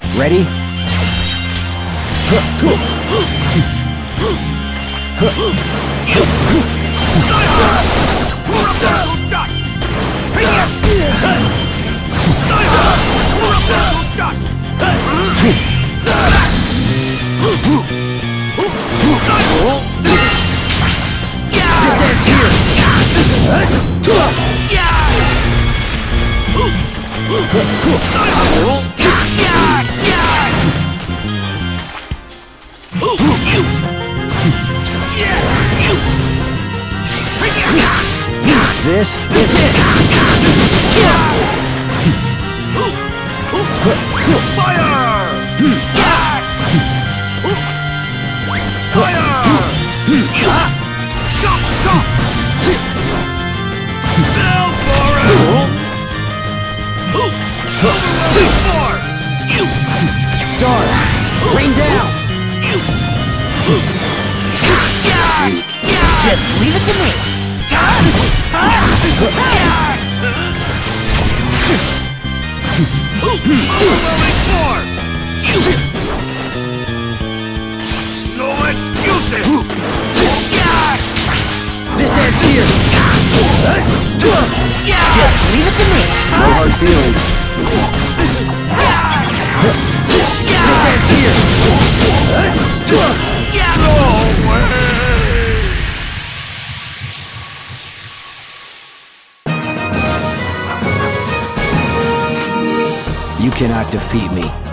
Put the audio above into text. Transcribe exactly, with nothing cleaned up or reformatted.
Ready? This is it! Fire! Fire! Stop! Stop! Down for it! More! Stars! Rain down! Just leave it to me! Overwhelming force! No excuses! This ends here! Just leave it to me! No hard feelings. This ends here! No way! You cannot defeat me.